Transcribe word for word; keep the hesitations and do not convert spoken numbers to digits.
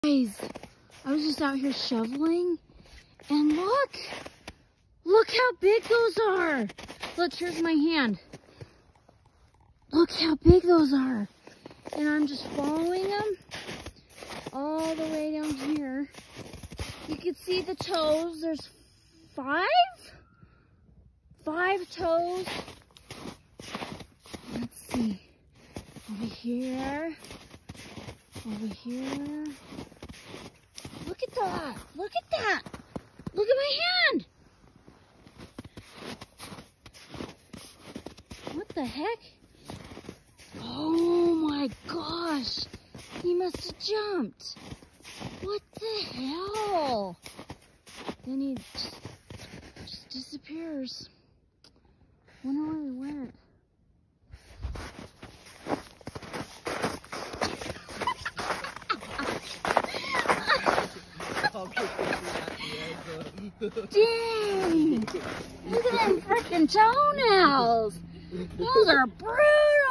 Guys, I was just out here shoveling, and look, look how big those are. Look, here's my hand. Look how big those are. And I'm just following them all the way down here. You can see the toes. There's five? Five toes. Let's see. Over here. Over here. Look at that. Look at that. Look at my hand. What the heck? Oh my gosh. He must have jumped. What the hell? Then he just, just disappears. Wonder where he went. Dang! Look at them freaking toenails! Those are brutal!